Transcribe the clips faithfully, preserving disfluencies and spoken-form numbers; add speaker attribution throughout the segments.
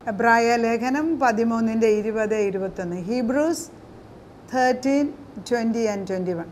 Speaker 1: എബ്രായ ലേഖനം പതിമൂന്നിൻ്റെ ഇരുപത് ഇരുപത്തൊന്ന്. Hebrews thirteen twenty and twenty one.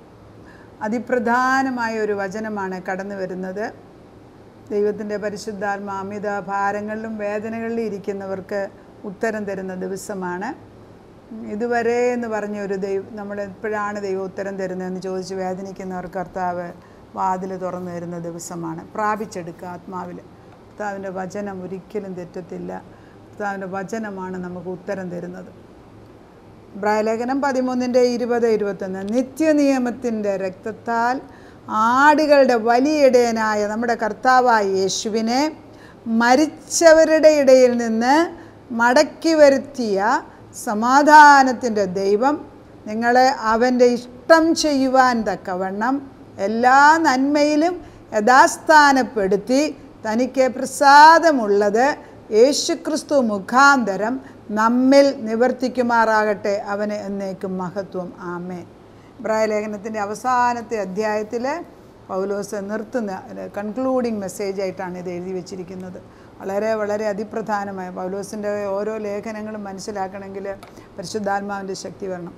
Speaker 1: അതിപ്രധാനമായ ഒരു വചനമാണ് കടന്നു വരുന്നത്. ദൈവത്തിൻ്റെ പരിശുദ്ധാത്മ അമിത ഭാരങ്ങളിലും വേദനകളിലും ഇരിക്കുന്നവർക്ക് ഉത്തരം തരുന്ന ദിവസമാണ്. ഇതുവരെ എന്ന് പറഞ്ഞ ഒരു ദൈവം, നമ്മൾ എപ്പോഴാണ് ദൈവം ഉത്തരം തരുന്നതെന്ന് ചോദിച്ച് വേദനിക്കുന്നവർക്ക് കർത്താവ് വാതിൽ തുറന്നു തരുന്ന ദിവസമാണ്. പ്രാപിച്ചെടുക്കുക ആത്മാവിൽ. കർത്താവിൻ്റെ വചനം ഒരിക്കലും തെറ്റത്തില്ല. കർത്താവിൻ്റെ വചനമാണ് നമുക്ക് ഉത്തരം തരുന്നത്. എബ്രായലേഖനം പതിമൂന്നിൻ്റെ ഇരുപത് ഇരുപത്തൊന്ന്. നിത്യനിയമത്തിൻ്റെ രക്തത്താൽ ആടുകളുടെ വലിയ ഇടയനായ നമ്മുടെ കർത്താവായ യേശുവിനെ മരിച്ചവരുടെ ഇടയിൽ നിന്ന് മടക്കി വരുത്തിയ സമാധാനത്തിൻ്റെ ദൈവം നിങ്ങളെ അവൻ്റെ ഇഷ്ടം ചെയ്യുവാൻ തക്കവണ്ണം എല്ലാ നന്മയിലും യഥാസ്ഥാനപ്പെടുത്തി തനിക്ക് പ്രസാദമുള്ളത് യേശുക്രിസ്തു മുഖാന്തരം നമ്മിൽ നിവർത്തിക്കുമാറാകട്ടെ. അവന് എന്നേക്കും മഹത്വം. ആമേൻ. എബ്രായലേഖനത്തിൻ്റെ അവസാനത്തെ അധ്യായത്തിൽ പൗലോസ് നിർത്തുന്ന കൺക്ലൂഡിങ് മെസ്സേജായിട്ടാണ് ഇത് എഴുതി വച്ചിരിക്കുന്നത്. വളരെ വളരെ അതിപ്രധാനമായ പൗലോസിൻ്റെ ഓരോ ലേഖനങ്ങളും മനസ്സിലാക്കണമെങ്കിൽ പരിശുദ്ധാത്മാവിൻ്റെ ശക്തി വരണം.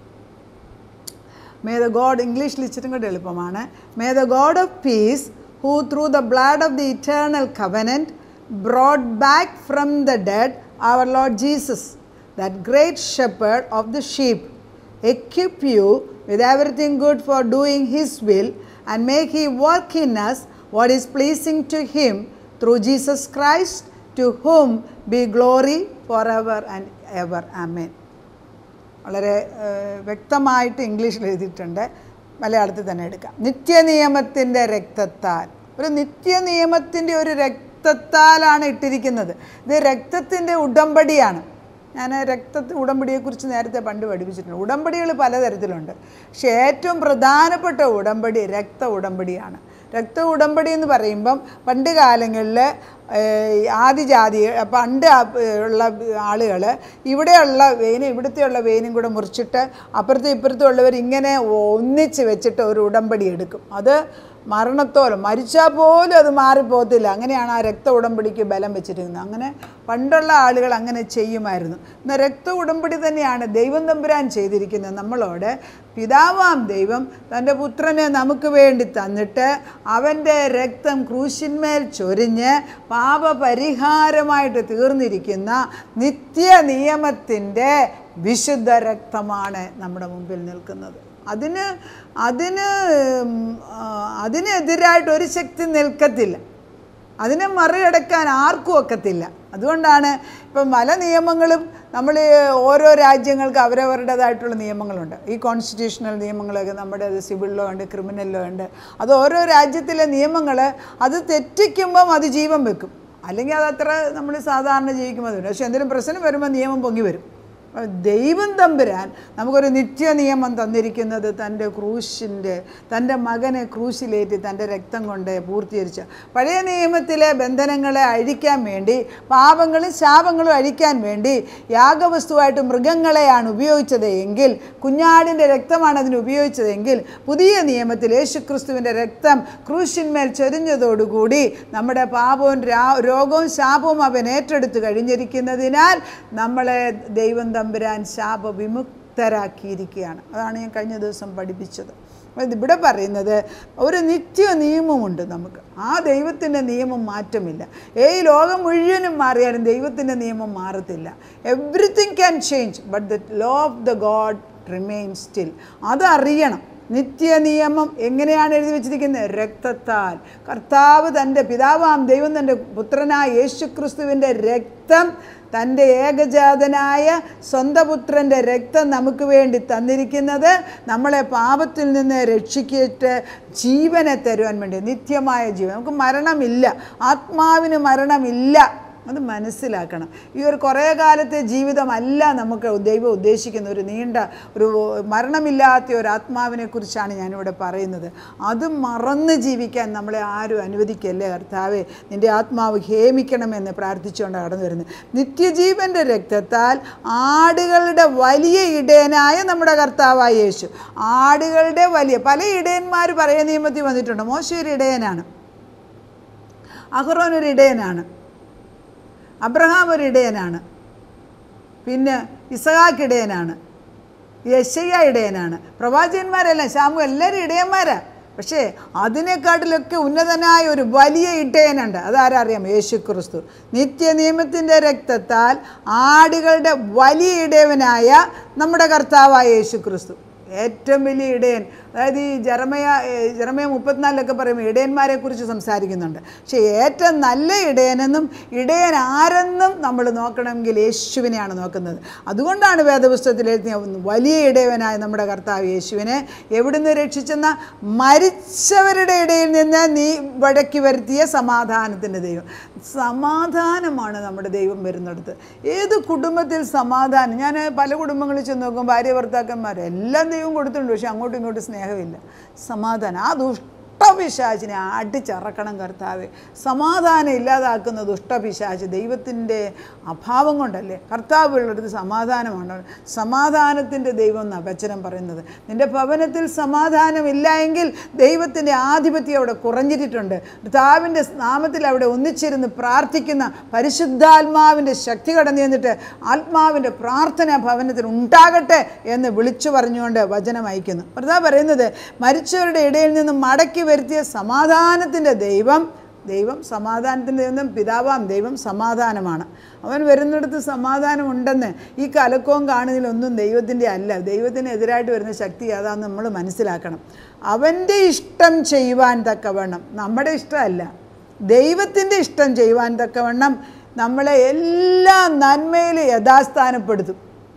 Speaker 1: മേ ദ ഗോഡ്, ഇംഗ്ലീഷിൽ ഇച്ചിട്ടും കൂടെ എളുപ്പമാണ്. May the God of peace, who through the blood of the eternal covenant brought back from the dead our Lord Jesus, that great shepherd of the sheep, equip you with everything good for doing his will, and make he work in us what is pleasing to him through Jesus Christ, to whom be glory forever and ever. Amen. വളരെ വ്യക്തമായിട്ട് ഇംഗ്ലീഷിൽ എഴുതിയിട്ടുണ്ട്. മലയാളത്തിൽ തന്നെ എടുക്കാം. നിത്യനിയമത്തിൻ്റെ രക്തത്താൽ, ഒരു നിത്യനിയമത്തിൻ്റെ ഒരു രക്തത്താലാണ് ഇട്ടിരിക്കുന്നത്. ഇത് രക്തത്തിൻ്റെ ഉടമ്പടിയാണ്. ഞാൻ രക്ത ഉടമ്പടിയെക്കുറിച്ച് നേരത്തെ പണ്ട് പഠിപ്പിച്ചിട്ടുണ്ട്. ഉടമ്പടികൾ പലതരത്തിലുണ്ട്. പക്ഷേ ഏറ്റവും പ്രധാനപ്പെട്ട ഉടമ്പടി രക്ത ഉടമ്പടിയാണ്. രക്ത ഉടമ്പടി എന്ന് പറയുമ്പം പണ്ട് കാലങ്ങളിൽ ആദിജാതി പണ്ട് ഉള്ള ആളുകൾ ഇവിടെയുള്ള വെയിനും ഇവിടുത്തെയുള്ള വെയിനും കൂടെ മുറിച്ചിട്ട് അപ്പുറത്തും ഇപ്പുറത്തും ഉള്ളവർ ഇങ്ങനെ ഒന്നിച്ച് വെച്ചിട്ട് ഒരു ഉടമ്പടി എടുക്കും. അത് മരണത്തോളം മരിച്ചാൽ പോലും അത് മാറിപ്പോകത്തില്ല. അങ്ങനെയാണ് ആ രക്ത ഉടമ്പടിക്ക് ബലം വെച്ചിരിക്കുന്നത്. അങ്ങനെ പണ്ടുള്ള ആളുകൾ അങ്ങനെ ചെയ്യുമായിരുന്നു. എന്നാൽ രക്ത ഉടമ്പടി തന്നെയാണ് ദൈവം തമ്പുരാൻ ചെയ്തിരിക്കുന്നത് നമ്മളോട്. പിതാവാം ദൈവം തൻ്റെ പുത്രനെ നമുക്ക് വേണ്ടി തന്നിട്ട് അവൻ്റെ രക്തം ക്രൂശിന്മേൽ ചൊരിഞ്ഞ് പാപപരിഹാരമായിട്ട് തീർന്നിരിക്കുന്ന നിത്യ നിയമത്തിൻ്റെ വിശുദ്ധ രക്തമാണ് നമ്മുടെ മുമ്പിൽ നിൽക്കുന്നത്. അതിന് അതിന് അതിനെതിരായിട്ട് ഒരു ശക്തി നിൽക്കത്തില്ല. അതിനെ മറികടക്കാൻ ആർക്കും ഒക്കത്തില്ല. അതുകൊണ്ടാണ് ഇപ്പം പല നിയമങ്ങളും നമ്മൾ ഓരോ രാജ്യങ്ങൾക്ക് അവരവരുടേതായിട്ടുള്ള നിയമങ്ങളുണ്ട്. ഈ കോൺസ്റ്റിറ്റ്യൂഷണൽ നിയമങ്ങളൊക്കെ നമ്മുടെ സിവിൽ ലോ ഉണ്ട്, ക്രിമിനൽ ലോ ഉണ്ട്. അത് ഓരോ രാജ്യത്തിലെ നിയമങ്ങൾ അത് തെറ്റിക്കുമ്പം അത് ജീവൻ വെക്കും. അല്ലെങ്കിൽ അതത്ര നമ്മൾ സാധാരണ ജീവിക്കുമ്പോൾ വരും. പക്ഷെ എന്തെങ്കിലും പ്രശ്നം വരുമ്പോൾ നിയമം പൊങ്ങി വരും. ദൈവം തമ്പുരാൻ നമുക്കൊരു നിത്യ നിയമം തന്നിരിക്കുന്നത് തൻ്റെ ക്രൂശിൻ്റെ തൻ്റെ മകനെ ക്രൂശിലേറ്റി തൻ്റെ രക്തം കൊണ്ട് പൂർത്തീകരിച്ച പഴയ നിയമത്തിലെ ബന്ധനങ്ങളെ അഴിക്കാൻ വേണ്ടി, പാപങ്ങളും ശാപങ്ങളും അഴിക്കാൻ വേണ്ടി യാഗവസ്തുവായിട്ട് മൃഗങ്ങളെയാണ് ഉപയോഗിച്ചത് എങ്കിൽ, കുഞ്ഞാടിൻ്റെ രക്തമാണ് അതിന് ഉപയോഗിച്ചതെങ്കിൽ, പുതിയ നിയമത്തിൽ യേശുക്രിസ്തുവിൻ്റെ രക്തം ക്രൂശിന്മേൽ ചൊരിഞ്ഞതോടുകൂടി നമ്മുടെ പാപവും രോഗവും ശാപവും അവൻ ഏറ്റെടുത്ത് കഴിഞ്ഞിരിക്കുന്നതിനാൽ നമ്മളെ ദൈവം തമ്പുരാൻ ശാപവിമുക്തരാക്കിയിരിക്കുകയാണ്. അതാണ് ഞാൻ കഴിഞ്ഞ ദിവസം പഠിപ്പിച്ചത്. ഇവിടെ പറയുന്നത് ഒരു നിത്യ നിയമമുണ്ട് നമുക്ക്. ആ ദൈവത്തിൻ്റെ നിയമം മാറ്റമില്ല. ഈ ലോകം മുഴുവനും മാറിയാലും ദൈവത്തിൻ്റെ നിയമം മാറത്തില്ല. Everything can change but the law of the God remain still. അതറിയണം. നിത്യ നിയമം എങ്ങനെയാണ് എഴുതി വച്ചിരിക്കുന്നത്? രക്തത്താൽ. കർത്താവ് തൻ്റെ പിതാവാം ദൈവം തൻ്റെ പുത്രനായ യേശുക്രിസ്തുവിൻ്റെ രക്തം, തൻ്റെ ഏകജാതനായ സ്വന്തപുത്രൻ്റെ രക്തം നമുക്ക് വേണ്ടി തന്നിരിക്കുന്നത് നമ്മളെ പാപത്തിൽ നിന്ന് രക്ഷിച്ചിട്ട് ജീവനെ തരുവാൻ വേണ്ടി. നിത്യമായ ജീവൻ. നമുക്ക് മരണമില്ല, ആത്മാവിന് മരണമില്ല. അത് മനസ്സിലാക്കണം. ഈ ഒരു കുറേ കാലത്തെ ജീവിതമല്ല നമുക്ക് ദൈവം ഉദ്ദേശിക്കുന്ന ഒരു നീണ്ട ഒരു മരണമില്ലാത്ത ഒരു ആത്മാവിനെ കുറിച്ചാണ് ഞാനിവിടെ പറയുന്നത്. അത് മറന്ന് ജീവിക്കാൻ നമ്മളെ ആരും അനുവദിക്കല്ലേ കർത്താവേ. നിൻ്റെ ആത്മാവ് ഹേമിക്കണമെന്ന് പ്രാർത്ഥിച്ചുകൊണ്ടാണ് കടന്നു വരുന്നത്. നിത്യജീവൻ്റെ രക്തത്താൽ ആടുകളുടെ വലിയ ഇടയനായ നമ്മുടെ കർത്താവായ യേശു. ആടുകളുടെ വലിയ പല ഇടയന്മാർ പഴയ നിയമത്തിൽ വന്നിട്ടുണ്ട്. മോശ ഒരു ഇടയനാണ്, അഹ്റോൻ ഒരു ഇടയനാണ്. അബ്രഹാം ഒരു ഇടയനാണ്, പിന്നെ ഇസഹാക്ക് ഇടയനാണ്, യെശയ്യാ ഇടയനാണ്, പ്രവാചകന്മാരെല്ലാം ശാമു എല്ലാവരും ഇടയന്മാരാണ്. പക്ഷേ അതിനെക്കാട്ടിലൊക്കെ ഉന്നതനായ ഒരു വലിയ ഇടയനുണ്ട്. അതാരാ അറിയാം? യേശു ക്രിസ്തു. നിത്യനിയമത്തിൻ്റെ രക്തത്താൽ ആടുകളുടെ വലിയ ഇടയവനായ നമ്മുടെ കർത്താവായ യേശു ക്രിസ്തു ഏറ്റവും വലിയ ഇടയൻ. അതായത് ഈ ജെറമയ ജെറമയ മുപ്പത്തിനാലിലൊക്കെ പറയുമ്പോൾ ഇടയന്മാരെ കുറിച്ച് സംസാരിക്കുന്നുണ്ട്. പക്ഷേ ഏറ്റവും നല്ല ഇടയനെന്നും ഇടയൻ ആരെന്നും നമ്മൾ നോക്കണമെങ്കിൽ യേശുവിനെയാണ് നോക്കുന്നത്. അതുകൊണ്ടാണ് വേദപുസ്തകത്തിൽ എഴുതിയ വലിയ ഇടയവനായ നമ്മുടെ കർത്താവ് യേശുവിനെ എവിടുന്ന് രക്ഷിച്ചെന്ന മരിച്ചവരുടെ ഇടയിൽ നിന്ന് നീ വടക്കി വരുത്തിയ സമാധാനത്തിൻ്റെ ദൈവം. സമാധാനമാണ് നമ്മുടെ ദൈവം വരുന്നിടത്ത്. ഏത് കുടുംബത്തിൽ സമാധാനം? ഞാൻ പല കുടുംബങ്ങളിൽ ചെന്ന് നോക്കും, ഭാര്യ ഭർത്താക്കന്മാർ എല്ലാം ദൈവം കൊടുത്തിട്ടുണ്ട്, പക്ഷെ അങ്ങോട്ടും ഇങ്ങോട്ടും സ്നേഹമില്ല, സമാധാനം. ആ ദുഷ്ടപിശാചിനെ അടിച്ചറക്കണം കർത്താവെ. സമാധാനം ഇല്ലാതാക്കുന്ന ദുഷ്ടപിശാച് ദൈവത്തിൻ്റെ അഭാവം കൊണ്ടല്ലേ. കർത്താവ് ഉള്ളിടത്ത് സമാധാനമാണ്. സമാധാനത്തിൻ്റെ ദൈവം എന്നാണ് വചനം പറയുന്നത്. നിൻ്റെ ഭവനത്തിൽ സമാധാനമില്ല എങ്കിൽ ദൈവത്തിൻ്റെ ആധിപത്യം അവിടെ കുറഞ്ഞിട്ടുണ്ട്. കർത്താവിൻ്റെ നാമത്തിൽ അവിടെ ഒന്നിച്ചിരുന്ന് പ്രാർത്ഥിക്കുന്ന പരിശുദ്ധാത്മാവിൻ്റെ ശക്തി കടന്നു ചെന്നിട്ട് ആത്മാവിൻ്റെ പ്രാർത്ഥന ഭവനത്തിൽ ഉണ്ടാകട്ടെ എന്ന് വിളിച്ചു പറഞ്ഞുകൊണ്ട് വചനം അയക്കുന്നു. കർത്താവ് പറയുന്നത് മരിച്ചവരുടെ ഇടയിൽ നിന്ന് മടക്കി വരുത്തിയ സമാധാനത്തിൻ്റെ ദൈവം ദൈവം സമാധാനത്തിൻ്റെ ദൈവം പിതാവാം ദൈവം സമാധാനമാണ്. അവൻ വരുന്നിടത്ത് സമാധാനം ഉണ്ടെന്ന് ഈ കലക്കവും കാണുന്നതിലൊന്നും ദൈവത്തിൻ്റെ അല്ല. ദൈവത്തിനെതിരായിട്ട് വരുന്ന ശക്തി അതാന്ന് നമ്മൾ മനസ്സിലാക്കണം. അവൻ്റെ ഇഷ്ടം ചെയ്യുവാൻ തക്കവണ്ണം, നമ്മുടെ ഇഷ്ടമല്ല, ദൈവത്തിൻ്റെ ഇഷ്ടം ചെയ്യുവാൻ തക്കവണ്ണം നമ്മളെ എല്ലാ നന്മയിലും യഥാസ്ഥാനപ്പെടുത്തും.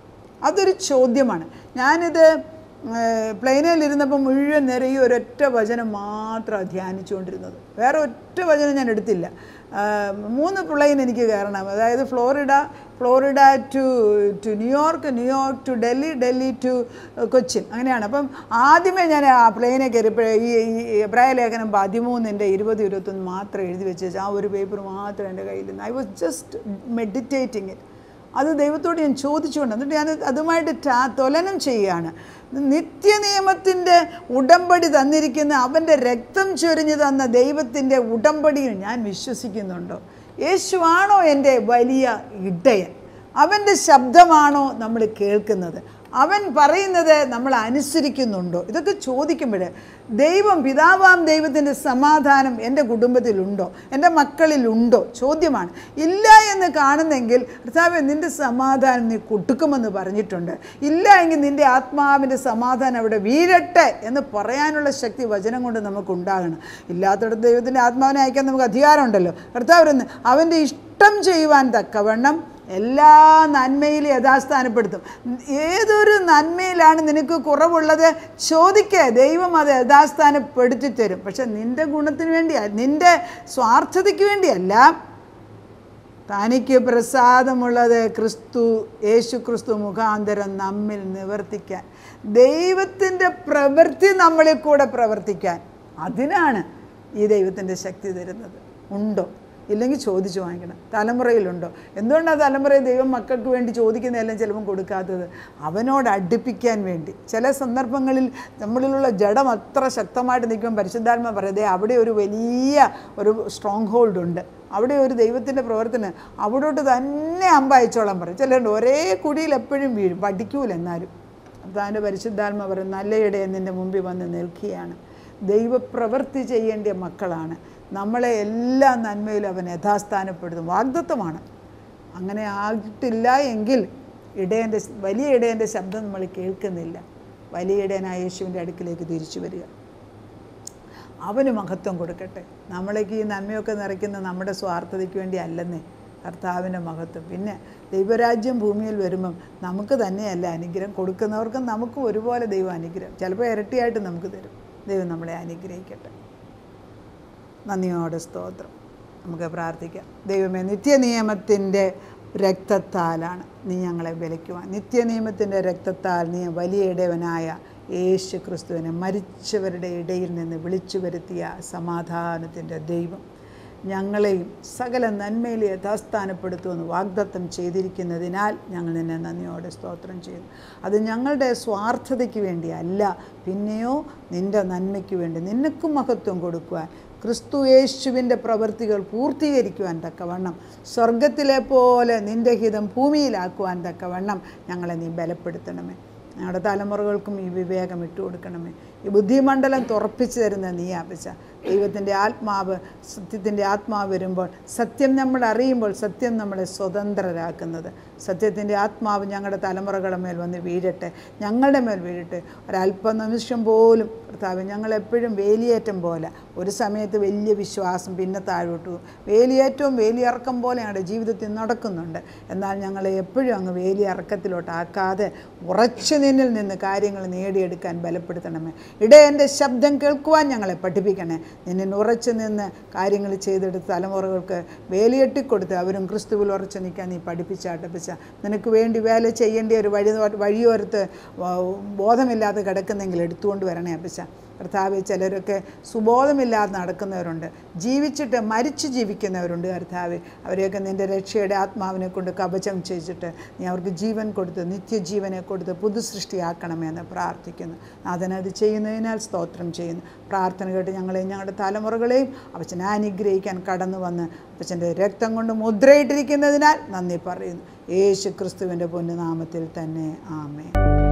Speaker 1: അതൊരു ചോദ്യമാണ്. ഞാനിത് പ്ലെയിനിലിരുന്നപ്പോൾ മുഴുവൻ നിറയെ ഒരൊറ്റ വചനം മാത്രമാണ് ധ്യാനിച്ചുകൊണ്ടിരുന്നത്. വേറെ ഒറ്റ വചനം ഞാൻ എടുത്തില്ല. മൂന്ന് പ്ലെയിൻ എനിക്ക് കയറണം. അതായത് Florida Florida to to New York, New York to Delhi, Delhi to Cochin, അങ്ങനെയാണ്. അപ്പം ആദ്യമേ ഞാൻ ആ പ്ലെയിനെ കയറിയപ്പോഴേ ഈ ഈ എബ്രായ ലേഖനം പതിമൂന്നിൻ്റെ ഇരുപത് ഇരുപത്തൊന്ന് മാത്രം എഴുതി വെച്ച് ആ ഒരു പേപ്പർ മാത്രം എൻ്റെ കയ്യിൽ നിന്ന്. I was just meditating it. അത് ദൈവത്തോട് ഞാൻ ചോദിച്ചുകൊണ്ട് എന്നിട്ട് ഞാൻ അതുമായിട്ട് ടാ തുലനം ചെയ്യുകയാണ്. നിത്യനിയമത്തിൻ്റെ ഉടമ്പടി തന്നിരിക്കുന്ന അവൻ്റെ രക്തം ചൊരിഞ്ഞു തന്ന ദൈവത്തിൻ്റെ ഉടമ്പടിയിൽ ഞാൻ വിശ്വസിക്കുന്നുണ്ടോ? യേശുവാണോ എൻ്റെ വലിയ ഇടയൻ? അവൻ്റെ ശബ്ദമാണോ നമ്മൾ കേൾക്കുന്നത്? അവൻ പറയുന്നത് നമ്മൾ അനുസരിക്കുന്നുണ്ടോ? ഇതൊക്കെ ചോദിക്കുമ്പോൾ ദൈവം പിതാവാം ദൈവത്തിൻ്റെ സമാധാനം എൻ്റെ കുടുംബത്തിലുണ്ടോ, എൻ്റെ മക്കളിലുണ്ടോ ചോദ്യമാണ്. ഇല്ല എന്ന് കാണുന്നെങ്കിൽ കർത്താവേ നിൻ്റെ സമാധാനം നീ കൊടുക്കുമെന്ന് പറഞ്ഞിട്ടുണ്ട്. ഇല്ല എങ്കിൽ നിൻ്റെ ആത്മാവിൻ്റെ സമാധാനം അവിടെ വീഴട്ടെ എന്ന് പറയാനുള്ള ശക്തി വചനം കൊണ്ട് നമുക്കുണ്ടാകണം. ഇല്ലാത്തടത്ത് ദൈവത്തിൻ്റെ ആത്മാവിനെ അയക്കാൻ നമുക്ക് അധികാരമുണ്ടല്ലോ. കർത്താവ് അവൻ്റെ ഇഷ്ടം ചെയ്യുവാൻ തക്കവണ്ണം എല്ലാ നന്മയിലും യഥാസ്ഥാനപ്പെടുത്തും. ഏതൊരു നന്മയിലാണ് നിനക്ക് കുറവുള്ളത് ചോദിക്കുക, ദൈവം അത് യഥാസ്ഥാനപ്പെടുത്തി തരും. പക്ഷെ നിൻ്റെ ഗുണത്തിന് വേണ്ടിയല്ല, നിൻ്റെ സ്വാർത്ഥതയ്ക്ക് വേണ്ടിയല്ല. തനിക്ക് പ്രസാദമുള്ളത് ക്രിസ്തു യേശു ക്രിസ്തു മുഖാന്തരം നമ്മിൽ നിവർത്തിക്കാൻ, ദൈവത്തിൻ്റെ പ്രവൃത്തി നമ്മളിൽ കൂടെ പ്രവർത്തിക്കാൻ, അതിനാണ് ഈ ദൈവത്തിൻ്റെ ശക്തി തരുന്നത്. ഉണ്ടോ? ഇല്ലെങ്കിൽ ചോദിച്ചു വാങ്ങിക്കണം. തലമുറയിലുണ്ടോ? എന്തുകൊണ്ടാണ് തലമുറയിൽ ദൈവം മക്കൾക്ക് വേണ്ടി ചോദിക്കുന്നതെല്ലാം ചിലപ്പം കൊടുക്കാത്തത്? അവനോട് അടുപ്പിക്കാൻ വേണ്ടി. ചില സന്ദർഭങ്ങളിൽ നമ്മളിലുള്ള ജഡം അത്ര ശക്തമായിട്ട് നിൽക്കുമ്പോൾ പരിശുദ്ധാത്മ പറയുന്നത് അവിടെ ഒരു വലിയ ഒരു സ്ട്രോങ് ഹോൾഡ് ഉണ്ട്, അവിടെ ഒരു ദൈവത്തിൻ്റെ പ്രവർത്തനം, അവിടോട്ട് തന്നെ അമ്പയച്ചോളം പറയും. ചിലരുണ്ട് ഒരേ കുഴിയിൽ എപ്പോഴും വീഴും, പഠിക്കൂല. എന്നാലും അതാൻ്റെ പരിശുദ്ധാത്മ പറയും നല്ലയിടെ നിൻ്റെ മുമ്പിൽ വന്ന് നിൽക്കുകയാണ്. ദൈവപ്രവൃത്തി ചെയ്യേണ്ട മക്കളാണ്. നമ്മളെ എല്ലാ നന്മയിലും അവൻ യഥാസ്ഥാനപ്പെടുത്തും. വാഗ്ദത്തമാണ്. അങ്ങനെ ആയിട്ടില്ല എങ്കിൽ ഇടയൻ്റെ വലിയ ഇടയൻ്റെ ശബ്ദം നമ്മൾ കേൾക്കുന്നില്ല. വലിയ ഇടയനായ യേശുവിൻ്റെ അടുക്കിലേക്ക് തിരിച്ചു വരിക. അവന് മഹത്വം കൊടുക്കട്ടെ. നമ്മളേക്ക് ഈ നന്മയൊക്കെ നിറയ്ക്കുന്ന നമ്മുടെ സ്വാർത്ഥതയ്ക്ക് വേണ്ടി അല്ലെന്നേ, കർത്താവിൻ്റെ മഹത്വം. പിന്നെ ദൈവരാജ്യം ഭൂമിയിൽ വരുമ്പം നമുക്ക് തന്നെയല്ല അനുഗ്രഹം, കൊടുക്കുന്നവർക്കും നമുക്കും ഒരുപോലെ ദൈവം അനുഗ്രഹം ചിലപ്പോൾ ഇരട്ടിയായിട്ട് നമുക്ക് തരും. ദൈവം നമ്മളെ അനുഗ്രഹിക്കട്ടെ. നന്ദിയോടെ സ്തോത്രം. നമുക്ക് പ്രാർത്ഥിക്കാം. ദൈവമേ, നിത്യനിയമത്തിൻ്റെ രക്തത്താലാണ് നീ ഞങ്ങളെ വിലയ്ക്കുവാൻ, നിത്യനിയമത്തിൻ്റെ രക്തത്താൽ നീ വലിയ ഇടയവനായ യേശു ക്രിസ്തുവിനെ മരിച്ചവരുടെ ഇടയിൽ നിന്ന് വിളിച്ചു വരുത്തിയ സമാധാനത്തിൻ്റെ ദൈവം, ഞങ്ങളെയും സകല നന്മയിൽ യഥാസ്ഥാനപ്പെടുത്തുമെന്ന് വാഗ്ദത്തം ചെയ്തിരിക്കുന്നതിനാൽ ഞങ്ങൾ നിന്നെ നന്ദിയോടെ സ്തോത്രം ചെയ്യുന്നു. അത് ഞങ്ങളുടെ സ്വാർത്ഥതയ്ക്ക് വേണ്ടിയല്ല, പിന്നെയോ നിൻ്റെ നന്മയ്ക്ക് വേണ്ടി നിനക്കും മഹത്വം കൊടുക്കുവാൻ, ക്രിസ്തു യേശുവിൻ്റെ പ്രവൃത്തികൾ പൂർത്തീകരിക്കുവാൻ തക്കവണ്ണം, സ്വർഗത്തിലെ പോലെ നിൻ്റെ ഹിതം ഭൂമിയിലാക്കുവാൻ തക്കവണ്ണം ഞങ്ങളെ നീ ബലപ്പെടുത്തണമേ. ഞങ്ങളുടെ തലമുറകൾക്കും ഈ വിവേകം ഇട്ടു കൊടുക്കണമേ. ഈ ബുദ്ധിമണ്ഡലം തുറപ്പിച്ചു തരുന്ന നീ അപ്പച്ച. ദൈവത്തിൻ്റെ ആത്മാവ്, സത്യത്തിൻ്റെ ആത്മാവ് വരുമ്പോൾ, സത്യം നമ്മൾ അറിയുമ്പോൾ സത്യം നമ്മളെ സ്വതന്ത്രരാക്കുന്നത്. സത്യത്തിൻ്റെ ആത്മാവ് ഞങ്ങളുടെ തലമുറകളുടെ മേൽ വന്ന് വീഴട്ടെ, ഞങ്ങളുടെ മേൽ വീഴട്ടെ. ഒരല്പനിമിഷം പോലും കർത്താവ്, ഞങ്ങളെപ്പോഴും വേലിയേറ്റം പോലെ, ഒരു സമയത്ത് വലിയ വിശ്വാസം, പിന്നെ താഴോട്ടു വേലിയേറ്റവും വേലിയിറക്കം പോലെ ഞങ്ങളുടെ ജീവിതത്തിൽ നടക്കുന്നുണ്ട്. എന്നാൽ ഞങ്ങളെ എപ്പോഴും അങ്ങ് വേലിയിറക്കത്തിലോട്ടാക്കാതെ ഉറച്ചു നിന്നിൽ നിന്ന് കാര്യങ്ങൾ നേടിയെടുക്കാൻ ബലപ്പെടുത്തണമേ. ഇടയൻ്റെ ശബ്ദം കേൾക്കുവാൻ ഞങ്ങളെ പഠിപ്പിക്കണേ. നിന്നിൽ ഉറച്ചു നിന്ന് കാര്യങ്ങൾ ചെയ്തെടുത്ത് തലമുറകൾക്ക് വേലിയെട്ടിക്കൊടുത്ത് അവരും ക്രിസ്തുവിൽ ഉറച്ചു നിൽക്കാൻ നീ പഠിപ്പിച്ചാട്ടപ്പിച്ച. നിനക്ക് വേണ്ടി വേല ചെയ്യേണ്ട ഒരു വഴി വഴിയോരത്ത് ബോധമില്ലാതെ കിടക്കുന്നെങ്കിൽ എടുത്തുകൊണ്ട് വരണേ അപ്പച്ച. കർത്താവെ, ചിലരൊക്കെ സുബോധമില്ലാതെ നടക്കുന്നവരുണ്ട്, ജീവിച്ചിട്ട് മരിച്ചു ജീവിക്കുന്നവരുണ്ട്. കർത്താവെ, അവരെയൊക്കെ നിൻ്റെ രക്ഷയുടെ ആത്മാവിനെ കൊണ്ട് കവചം ചെയ്തിട്ട് നീ അവർക്ക് ജീവൻ കൊടുത്ത് നിത്യജീവനെ കൊടുത്ത് പുതുസൃഷ്ടിയാക്കണമെന്ന് പ്രാർത്ഥിക്കുന്നു. നാഥനത് ചെയ്യുന്നതിനാൽ സ്തോത്രം ചെയ്യുന്നു. പ്രാർത്ഥന കേട്ട് ഞങ്ങളെയും ഞങ്ങളുടെ തലമുറകളെയും അപ്പച്ചനെ അനുഗ്രഹിക്കാൻ കടന്നു വന്ന് അപ്പച്ചൻ്റെ രക്തം കൊണ്ട് മുദ്രയിട്ടിരിക്കുന്നതിനാൽ നന്ദി പറയുന്നു. യേശു ക്രിസ്തുവിൻ്റെ പൊന്നുനാമത്തിൽ തന്നെ, ആമേൻ.